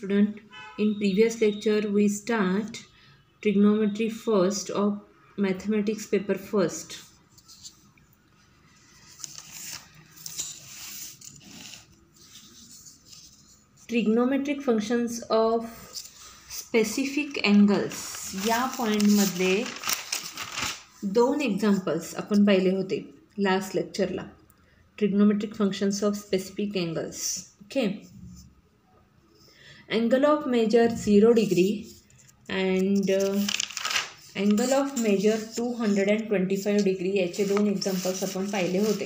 Student, in previous lecture we start trigonometry first or mathematics paper first. Trigonometric functions of specific angles या point मधले दोन examples आपण पाहिले होते last लेक्चरला. Trigonometric functions of specific angles. Okay, angle of measure 0 degree and angle of measure 225 degree याचे दोन examples आपण पाहिले होते.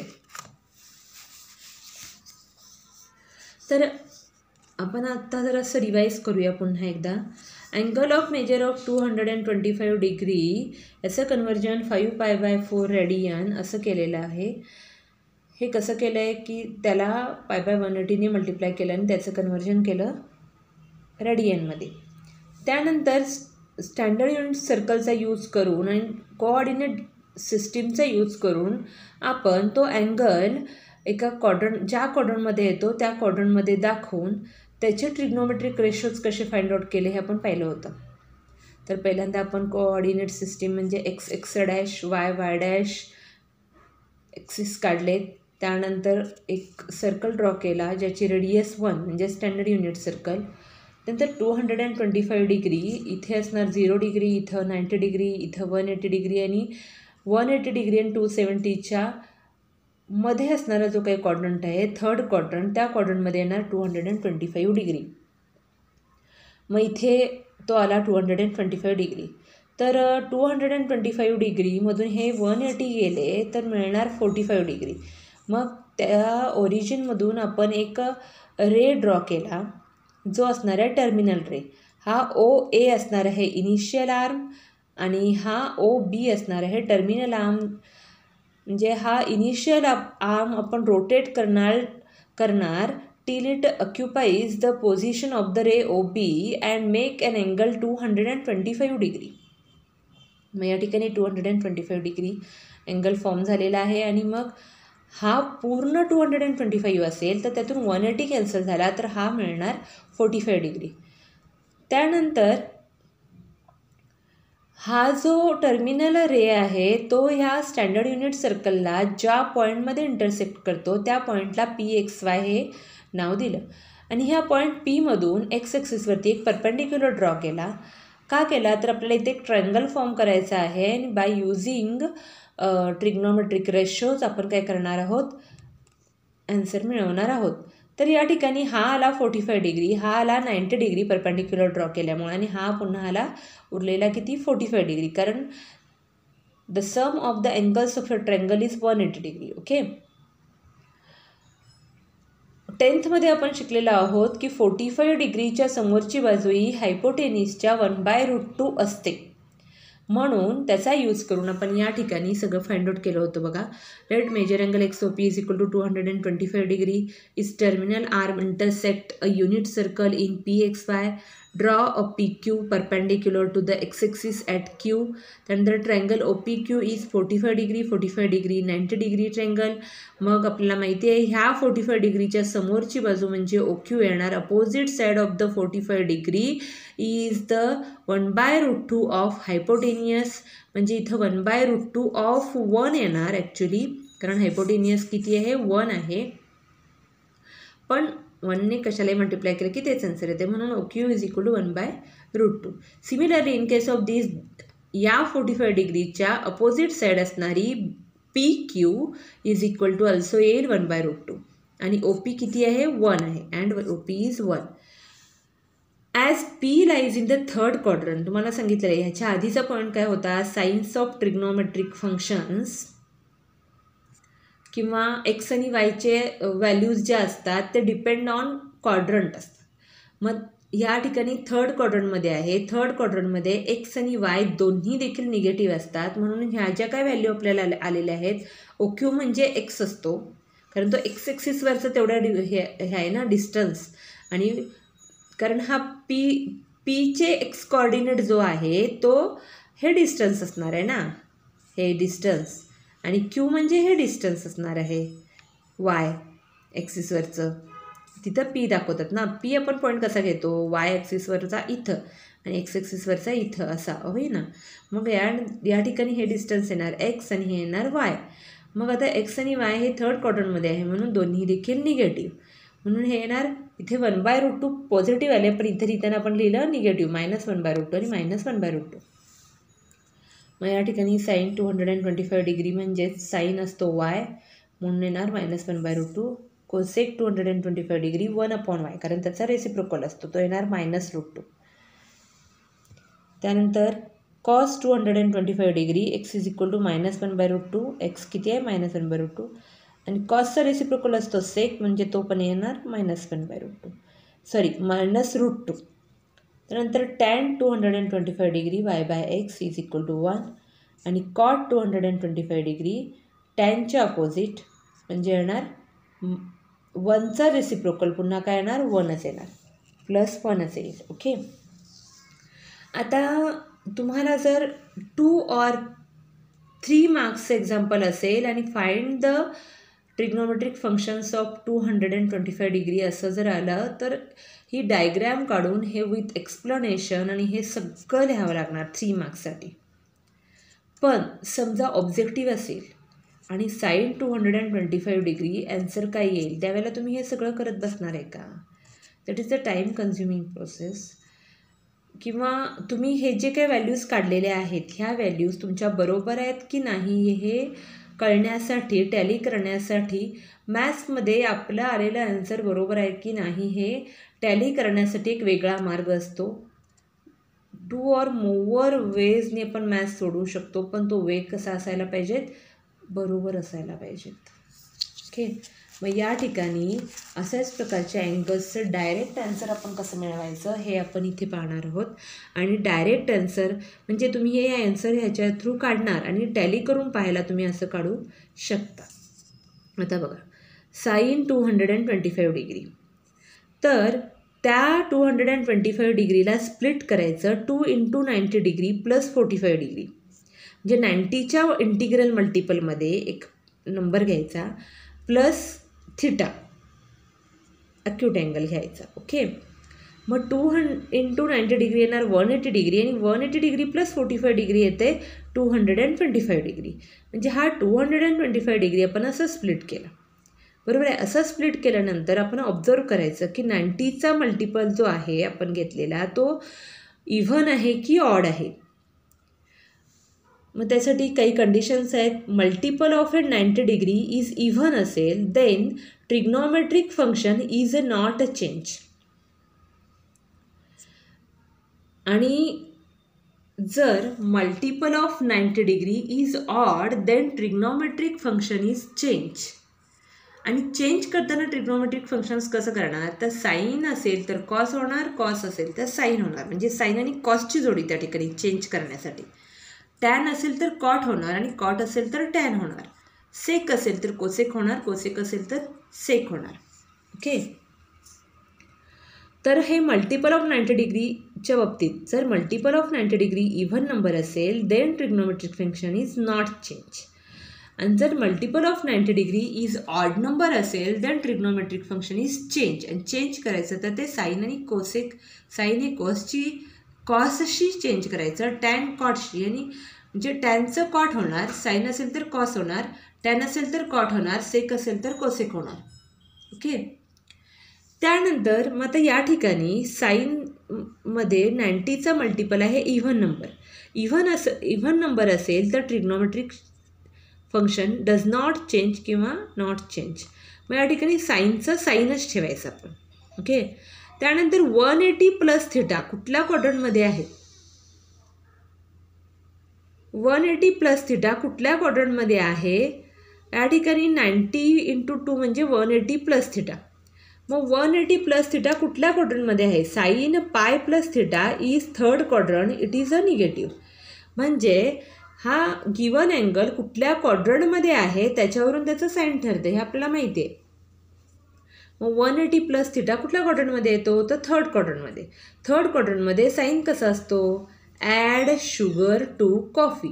तर आपण आता जर असं रिवाइज करूया पुन्हा एकदा. Angle of measure of 225 degree याचं कन्वर्जन 5π/4 रेडियन असं केलेलं आहे. हे कसं केलं आहे की त्याला π/180ने मल्टिप्लाय केलं आणि त्याचं कन्वर्जन केलं रेडियनमध्ये. त्यानंतर स्टँडर्ड युनिट सर्कलचा यूज करून आणि कोऑर्डिनेट सिस्टीमचा यूज करून आपण तो अँगल एका क्वाड्रंट ज्या क्वाड्रंटमध्ये येतो त्या क्वाड्रंटमध्ये दाखवून त्याचे ट्रिग्नोमेट्रिक रेशोज कसे फाइंड आउट केले हे आपण पाहिलं होतं. तर पहिल्यांदा आपण कोऑर्डिनेट सिस्टीम म्हणजे x dash y dash axis काढले. त्यानंतर एक सर्कल ड्रॉ केला ज्याची रेडियस 1 म्हणजे स्टँडर्ड युनिट सर्कल. नंतर 225 डिग्री इथे असणार 0 डिग्री, इथं 90 डिग्री, इथं 180 डिग्री आणि 180 डिग्री आणि 270च्या मध्ये असणारा जो काही क्वाड्रंट आहे थर्ड क्वाड्रंट, त्या क्वाड्रंटमध्ये येणार 225 डिग्री. मग इथे तो आला 225 डिग्री. तर 225 डिग्रीमधून हे 180 गेले तर मिळणार 45 डिग्री. मग त्या ओरिजिनमधून आपण एक रे ड्रॉ केला जो असणार आहे टर्मिनल रे. हा OA असणार आहे इनिशियल आर्म आणि हा OB असणार आहे टर्मिनल आर्म. म्हणजे हा इनिशियल आर्म आपण रोटेट करणार till it occupies the position of the ray OB and make an angle 225 degree. मग या ठिकाणी 225 डिग्री अँगल फॉर्म झालेला आहे. आणि मग हा पूर्ण 225 असेल तर त्यातून 180 कॅन्सल झाला तर हा मिळणार 45 डिग्री. त्यानंतर हा जो टर्मिनल रे आहे तो ह्या स्टँडर्ड युनिट सर्कलला ज्या पॉईंटमध्ये इंटरसेक्ट करतो त्या पॉईंटला PXY हे नाव दिलं. आणि ह्या पॉईंट Pमधून एक्स ॲक्सिसवरती एक परपेंडिक्युलर ड्रॉ केला. का केला तर आपल्याला इथे एक ट्रायंगल फॉर्म करायचा आहे आणि बाय युझिंग ट्रिग्नोमेट्रिक रेशोज आपण काय करणार आहोत, ॲन्सर मिळवणार आहोत. तर या ठिकाणी हा आला 45 डिग्री, हा आला 90 डिग्री परपेंडिक्युलर ड्रॉ केल्यामुळे आणि हा पुन्हा आला उरलेला किती 45 डिग्री, कारण the sum of the angles of a triangle is 180 degree. Okay, 10th मध्ये आपण शिकलेलो आहोत की 45 डिग्रीच्या समोरची बाजू ही हायपोटेनिसच्या 1/√2 असते. म्हणून त्याचा यूज करून आपण या ठिकाणी सगळं फाइंड आउट केलं होतं बघा. Let measure angle XOP is equal to 225 degree is terminal arm intersect a unit circle in PXY. Draw a PQ perpendicular to the x axis at Q. त्यानंतर triangle OPQ is 45 degree 45 degree 90 degree triangle. मग आपल्याला माहिती आहे ह्या 45 डिग्रीच्या समोरची बाजू म्हणजे OQ येणार. Opposite side of the 45 degree is the 1/√2 of hypotenuse. म्हणजे इथं 1/√2 ऑफ 1 येणार ॲक्च्युली, कारण हायपोटेनियस किती आहे 1 आहे. पण 1ने कशालाही मल्टिप्लाय केलं की तेच आन्सर येते, म्हणून OQ is equal to 1/√2. Similarly in case of this या 45 डिग्रीच्या अपोजिट साईड असणारी PQ is equal to also येईल 1/√2 आणि OP किती आहे 1 आहे and OP is 1. As P lies in the third quadrant. तुम्हाला सांगितलं आहे ह्याच्या आधीचा पॉईंट काय होता, सायन्स ऑफ ट्रिग्नोमेट्रिक फंक्शन्स किंवा एक्स आणि वायचे व्हॅल्यूज ज्या असतात ते डिपेंड ऑन क्वाड्रंट असतात. मग या ठिकाणी थर्ड क्वाड्रंटमध्ये आहे. थर्ड क्वाड्रंटमध्ये एक्स आणि वाय दोन्ही देखील निगेटिव्ह असतात. म्हणून ह्या ज्या काय व्हॅल्यू आपल्याला आलेल्या आहेत OQ म्हणजे एक्स असतो, कारण तो एक्स ॲक्सिसवरचं तेवढ्या हे आहे ना डिस्टन्स. आणि कारण हा पीचे एक्स कोऑर्डिनेट जो आहे तो हे डिस्टन्स असणार आहे ना, हे डिस्टन्स. आणि Q म्हणजे हे डिस्टन्स असणार आहे वाय ॲक्सिसवरचं. तिथं पी दाखवतात ना. पी आपण पॉईंट कसा घेतो, वाय ॲक्सिसवरचा इथं आणि एक्स ॲक्सिसवरचा इथं असा होई ना. मग या ठिकाणी हे डिस्टन्स येणार एक्स आणि हे येणार वाय. मग आता एक्स आणि वाय हे थर्ड क्वाड्रंटमध्ये आहे म्हणून दोन्ही देखील निगेटिव्ह. म्हणून हे येणार इथे 1/√2 पॉझिटिव्ह आले, पण इथे लिहिताना आपण लिहिलं निगेटिव्ह -1/√2 आणि -1/√2. मग या ठिकाणी साईन 225 डिग्री म्हणजेच साईन असतो वाय म्हणून येणार -1/√2. कोसेक 225 डिग्री 1/y कारण त्याचा रेसिप्रोकल असतो तो येणार -√2. त्यानंतर cos 225 degree x is equal to -1/√2. X किती आहे -1/√2 आणि कॉसचा रेसिप्रोकल असतो सेक म्हणजे तो पण येणार -1/√2 -√2. त्यानंतर tan 225 degree y/x is equal to 1 आणि कॉट 225 डिग्री टॅनच्या अपोजिट म्हणजे येणार 1चा रेसिप्रोकल पुन्हा काय येणार 1च येणार +1च येईल. ओके. आता तुम्हाला जर 2 or 3 मार्क्सचं एक्झाम्पल असेल आणि find the trigonometric functions of 225 degree असं जर आलं तर ही डायग्रॅम काढून हे विथ एक्सप्लेनेशन आणि हे सगळं लिहावं लागणार 3 मार्क्ससाठी. पण समजा ऑब्जेक्टिव्ह असेल आणि साईन 225 डिग्री ॲन्सर काय येईल त्यावेळेला तुम्ही हे सगळं करत बसणार आहे का? That is the time consuming process. किंवा तुम्ही हे जे काही व्हॅल्यूज काढलेले आहेत ह्या व्हॅल्यूज तुमच्या बरोबर आहेत की नाही हे कळण्यासाठी टॅली करण्यासाठी मॅथ्समध्ये आपलं आलेलं आन्सर बरोबर आहे की नाही हे टॅली करण्यासाठी एक वेगळा मार्ग असतो. 2 or more वेजने आपण मॅथ्स सोडवू शकतो पण तो वे कसा असायला पाहिजेत बरोबर असायला पाहिजेत. ओके. मग या ठिकाणी अशाच प्रकारच्या अँगल्सचं डायरेक्ट आन्सर आपण कसं मिळवायचं हे आपण इथे पाहणार आहोत. आणि डायरेक्ट आन्सर म्हणजे तुम्ही हे आन्सर ह्याच्या थ्रू काढणार आणि टॅली करून पाहायला तुम्ही असं काढू शकता. आता बघा साईन 225 डिग्री तर त्या 225 डिग्रीला स्प्लिट करायचं 2 × 90 डिग्री +45 डिग्री म्हणजे 90च्या इंटिग्रल मल्टिपलमध्ये एक नंबर घ्यायचा प्लस थिटा अक्यूट अँगल घ्यायचा. ओके. मग 2 × 90 डिग्री येणार 180 डिग्री आणि 180 डिग्री +45 डिग्री येते 225 डिग्री म्हणजे हा 225 डिग्री आपण असं स्प्लिट केला बरोबर आहे. असं स्प्लिट केल्यानंतर आपण ऑब्झर्व करायचं की 90चा मल्टिपल जो आहे आपण घेतलेला तो इव्हन आहे की ऑड आहे. मग त्यासाठी काही कंडिशन्स आहेत. Multiple of a 90 degree is even असेल then trigonometric function is a not a change. आणि जर multiple of 90 degree is odd then trigonometric function is change. आणि चेंज करताना ट्रिग्नोमेट्रिक फंक्शन्स कसं करणार तर साईन असेल तर कॉस होणार कॉस असेल तर साईन होणार म्हणजे साईन आणि कॉसची जोडी त्या ठिकाणी चेंज करण्यासाठी. टॅन असेल तर कॉट होणार आणि कॉट असेल तर टॅन होणार. सेक असेल तर कोसेक होणार कोसेक असेल तर सेक होणार. ओके. तर हे मल्टिपल ऑफ 90 डिग्रीच्या बाबतीत जर multiple of 90 degree even number असेल then trigonometric function is not change. आणि जर multiple of 90 degree is odd number असेल then trigonometric function is change. आणि चेंज करायचं तर ते साईन आणि कोसेक साईन हे कॉसशी चेंज करायचं टॅन कॉटशी आणि म्हणजे टॅनचं कॉट होणार साईन असेल तर कॉस होणार टॅन असेल तर कॉट होणार सेक असेल तर कोसेक होणार. ओके. त्यानंतर मग आता या ठिकाणी साईनमध्ये 90चा मल्टिपल आहे इव्हन नंबर. इव्हन नंबर असेल तर trigonometric function does not change किंवा नॉट चेंज. मग या ठिकाणी साईनचं साईनच ठेवायचं आपण. ओके. त्यानंतर 180 + थिटा कुठल्या क्वाड्रंटमध्ये आहे 180 + थिटा कुठल्या क्वाड्रंटमध्ये आहे या ठिकाणी 90 × 2 म्हणजे 180 + थिटा. मग 180 + थिटा कुठल्या क्वाड्रंटमध्ये आहे sine pi + theta is third quadrant it is a negative. म्हणजे हा गिवन अँगल कुठल्या क्वाड्रंटमध्ये आहे त्याच्यावरून त्याचं साईन ठरते हे आपल्याला माहिती आहे. मग 180 + थिटा कुठल्या क्वाड्रंटमध्ये येतो तर थर्ड क्वाड्रंटमध्ये. थर्ड क्वाड्रंटमध्ये साईन कसा असतो add sugar to coffee.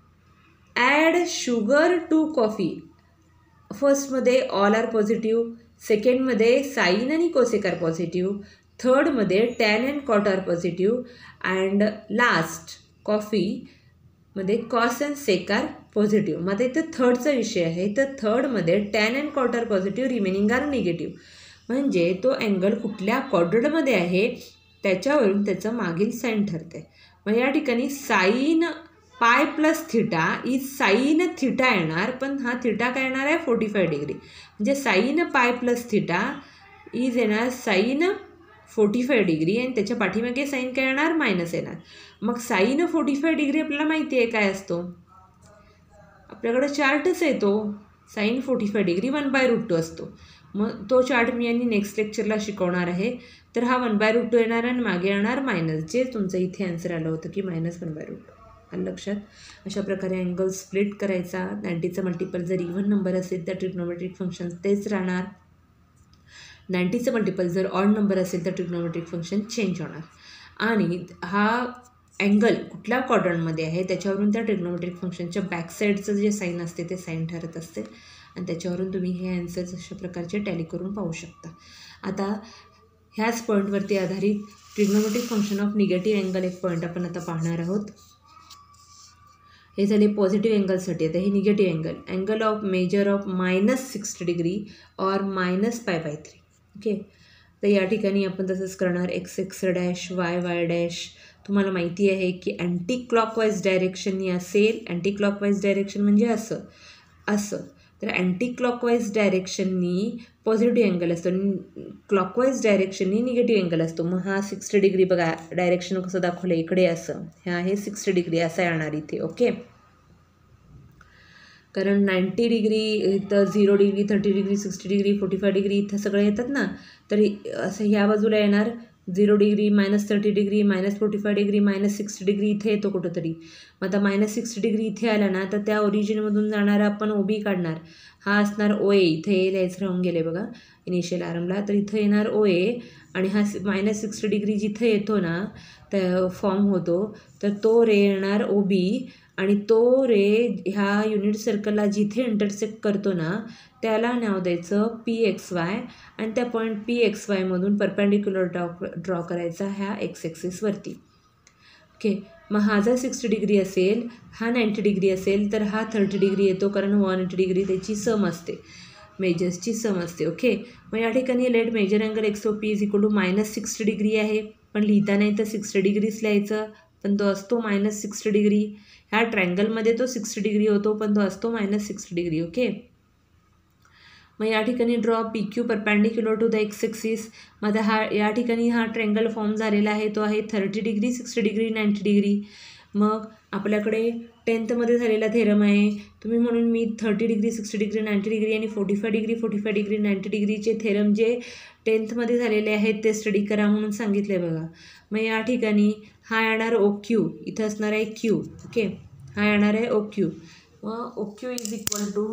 Add sugar to coffee फर्स्टमध्ये ऑल आर पॉझिटिव्ह सेकंडमध्ये साईन आणि कोसेकार पॉझिटिव्ह, थर्डमध्ये tan and cot are positive, and last कॉफीमध्ये कॉस अँड सेकार पॉझिटिव्ह. मग इथं थर्डचा विषय आहे, तर थर्डमध्ये tan and cot are positive, remaining are negative. म्हणजे तो अँगल कुठल्या क्वाड्रंटमध्ये आहे त्याच्यावरून त्याचं मागील साईन ठरते. मग या ठिकाणी sine pi plus theta is sine theta येणार, पण हा थिटा काय येणार आहे 45 डिग्री. म्हणजे sine pi plus theta is येणार साईन 45 डिग्री आणि त्याच्या पाठीमागे साईन काय येणार मायनस येणार. मग साईन 45 डिग्री आपल्याला माहिती आहे काय असतो, आपल्याकडे चार्टच आहे तो. साईन 45 डिग्री 1/√2 असतो. मग तो चार्ट मी आणि नेक्स्ट लेक्चरला शिकवणार आहे. तर हा 1/√2 येणार आणि मागे येणार मायनस, जे तुमचं इथे आन्सर आलं होतं की -1/√2. आलं लक्षात. अशा प्रकारे अँगल स्प्लिट करायचा. 90चा मल्टिपल जर इव्हन नंबर असेल तर ट्रिग्नोमेट्रिक फंक्शन तेच राहणार. 90चा मल्टिपल जर ऑड नंबर असेल तर ट्रिग्नोमेट्रिक फंक्शन चेंज होणार. आणि हा अँगल कुठल्या क्वाड्रंटमध्ये आहे त्याच्यावरून त्या ट्रिग्नोमेट्रिक फंक्शनच्या बॅक साईडचं जे साईन असते ते साईन ठरत असते. आणि त्याच्यावरून तुम्ही हे आन्सर्स अशा प्रकारचे टॅली करून पाहू शकता. आता ह्याच पॉईंटवरती आधारित trigonometric function of negative angle एक पॉईंट आपण आता पाहणार आहोत. हे झाले पॉझिटिव्ह अँगलसाठी. आता हे negative angle of measure of -60 degree और -π/3. ओके. तर या ठिकाणी आपण तसंच करणार. x डॅश y डॅश तुम्हाला माहिती आहे की अँटी क्लॉकवाईज डायरेक्शननी असेल. अँटी क्लॉकवाईज डायरेक्शन म्हणजे असं. तर अँटी क्लॉकवाईज डायरेक्शननी पॉझिटिव्ह अँगल असतो आणि क्लॉकवाईज डायरेक्शननी निगेटिव्ह अँगल असतो. मग हा 60 डिग्री बघा डायरेक्शन कसं दाखवलं इकडे असं. हे आहे 60 डिग्री असं येणार इथे. ओके. कारण 90 डिग्री इथं 0 डिग्री 30 डिग्री 60 डिग्री 45 डिग्री इथं सगळे येतात ना. तर असं ह्या बाजूला येणार 0 डिग्री -30 डिग्री -45 डिग्री -60 डिग्री इथे येतो कुठंतरी. मग आता -60 डिग्री इथे आला ना तर त्या ओरिजिनमधून जाणारा आपण OB काढणार. हा असणार OA. इथे लिहायचं राहून गेले बघा इनिशियल आरंभला. तर इथं येणार OA आणि हा -60 डिग्री जिथे येतो ना तर फॉर्म होतो तर तो रे येणार OB आणि तो रे ह्या युनिट सर्कलला जिथे इंटरसेक्ट करतो ना त्याला नाव द्यायचं PXY आणि त्या पॉईंट PXYमधून परपेंडिक्युलर ड्रॉ करायचा ह्या x ॲक्सिसवरती. ओके. मग हा जर 60 डिग्री असेल, हा 90 डिग्री असेल तर हा 30 डिग्री येतो कारण 180 डिग्री त्याची सम असते, मेजर्सची सम असते. ओके. मग या ठिकाणी let measure angle XOP is equal to -60 degree आहे, पण लिहिता नाही तर 60 डिग्रीच लिहायचं, पण तो असतो -60 डिग्री. ह्या ट्रँगलमध्ये तो 60 डिग्री होतो पण तो असतो -60 डिग्री. ओके. मग या ठिकाणी draw PQ perpendicular to the x axis. मग हा या ठिकाणी हा ट्रँगल फॉर्म झालेला आहे तो आहे 30 डिग्री 60 डिग्री 90 डिग्री. मग आपल्याकडे 10thमध्ये झालेला थेरम आहे. तुम्ही म्हणून मी 30 डिग्री 60 डिग्री 90 डिग्री आणि 45 डिग्री 90 डिग्रीचे थेरम जे 10thमध्ये झालेले आहेत ते स्टडी करा म्हणून सांगितले बघा. मग या ठिकाणी हा येणार OQ, इथं असणार आहे Q. ओके. हा येणार आहे OQ. मग OQ इज इक्वल टू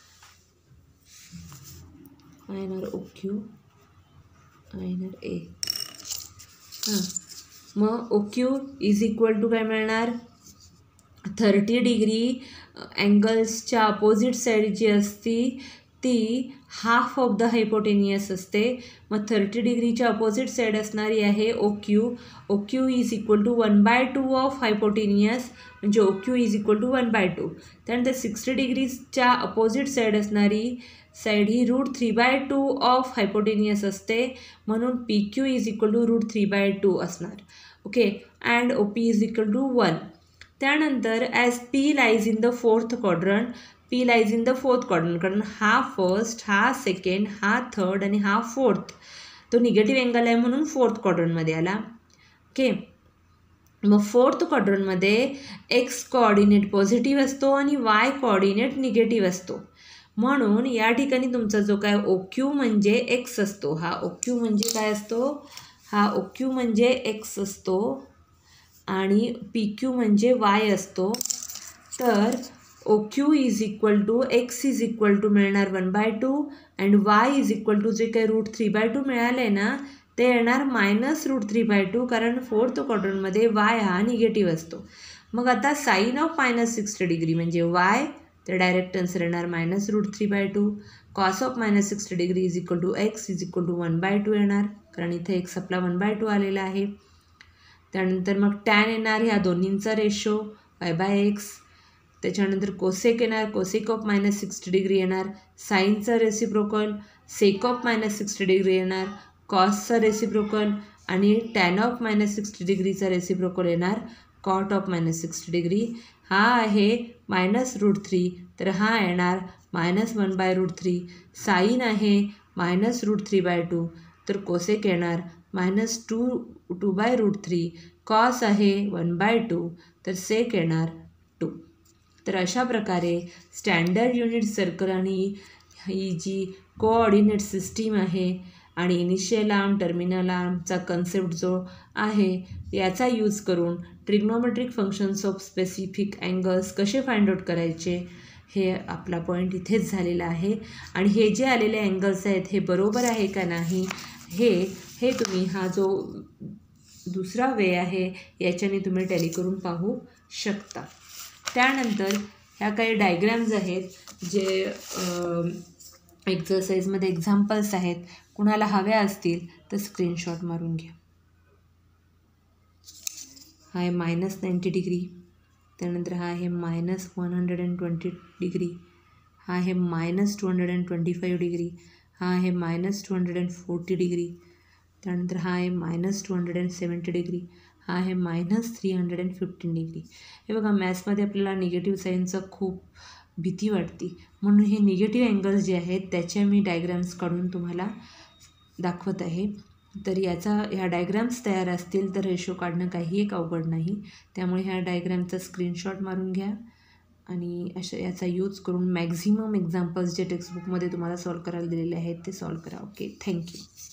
येणार OQ येणार A. हां. मग OQ इज इक्वल टू काय मिळणार 30 डिग्री अँगल्सच्या अपोजिट साईड जी असती ती हाफ ऑफ द हायपोटेनियस असते. मग 30 डिग्रीच्या अपोजिट साईड असणारी आहे OQ. OQ is equal to 1/2 of hypotenuse म्हणजे OQ इज इक्वल टू 1/2. त्यानंतर 60 डिग्रीच्या अपोजिट साईड असणारी साईड ही √3/2 ऑफ हायपोटेनियस असते म्हणून PQ इज इक्वल टू √3/2 असणार. Okay. And OP is equal to 1. त्यानंतर as P lies in the fourth quadrant, P lies in the fourth quadrant कारण हा फर्स्ट, हा सेकंड, हा थर्ड आणि हा फोर्थ तो निगेटिव्ह अँगल आहे म्हणून फोर्थ क्वाड्रंटमध्ये आला. ओके. मग फोर्थ क्वाड्रंटमध्ये x कोऑर्डिनेट पॉझिटिव्ह असतो आणि y कोऑर्डिनेट निगेटिव्ह असतो. म्हणून या ठिकाणी तुमचा जो काय OQ म्हणजे x असतो. हा OQ म्हणजे काय असतो, हा OQ म्हणजे x असतो आणि PQ म्हणजे y असतो. तर OQ is equal to x is equal to मिळणार 1/2 and y is equal to जे काही √3/2 मिळालं आहे ना ते येणार -√3/2 कारण फोर्थ क्वाड्रंटमध्ये y हा निगेटिव्ह असतो. मग आता साईन ऑफ -60 डिग्री म्हणजे y तर डायरेक्ट आन्सर येणार -√3/2. Cos of -60 degree is equal to x is equal to 1/2 येणार, कारण इथे एक्स आपला 1/2 आलेला आहे. त्यानंतर मग टॅन येणार ह्या दोन्हींचा रेशो y/x. त्याच्यानंतर कोसेक येणार, कोसेक ऑफ -60 डिग्री येणार, साईनचा रेसिप्रोकल, सेक ऑफ -60 डिग्री येणार, कॉसचा रेसिप्रोकल आणि टॅन ऑफ -60 डिग्रीचा रेसिप्रोकल येणार कॉट ऑफ -60 डिग्री. हा आहे -√3, तर हा येणार -1/√3. साईन आहे -√3/2, तर कोसेक येणार -2/√3. कॉस आहे 1/2, तर सेक येणार 2. तर अशा प्रकारे स्टँडर्ड युनिट सर्कल आणि ही जी कोऑर्डिनेट सिस्टीम आहे आणि इनिशियल आर्म टर्मिनल आर्मचा कन्सेप्ट जो आहे याचा यूज करून trigonometric functions of specific angles कसे फाइंड आउट करायचे हे आपला पॉईंट इथेच झालेला आहे. आणि हे जे आलेले अँगल्स आहेत हे बरोबर आहे का नाही हे तुम्ही हा जो दुसरा वे आहे याच्याने तुम्ही टॅली करून पाहू शकता. त्यानंतर ह्या काही डायग्रॅम्स आहेत जे एक्झरसाइजमध्ये एक्झाम्पल्स आहेत. कुणाला हव्या असतील तर स्क्रीनशॉट मारून घ्या. हा आहे -90 डिग्री, त्यानंतर हा आहे -120 डिग्री, हा आहे -225 डिग्री, हा आहे -240 डिग्री, त्यानंतर हा आहे -270 डिग्री, हा आहे -315 डिग्री. हे बघा, मॅथ्समध्ये आपल्याला निगेटिव्ह साईनचं खूप भीती वाटते, म्हणून हे निगेटिव्ह अँगल्स जे आहेत त्याचे मी डायग्राम्स काढून तुम्हाला दाखवत आहे. तर ह्या डायग्राम्स तयार असतील तर रेशो काढणं काही एक अवघड नाही. त्यामुळे ह्या डायग्रामचा स्क्रीनशॉट मारून घ्या आणि याचा यूज करून मॅक्झिमम एक्झाम्पल्स जे टेक्स्टबुकमध्ये तुम्हाला सॉल्व करायला दिलेले आहेत ते सॉल्व करा. Okay, thank you.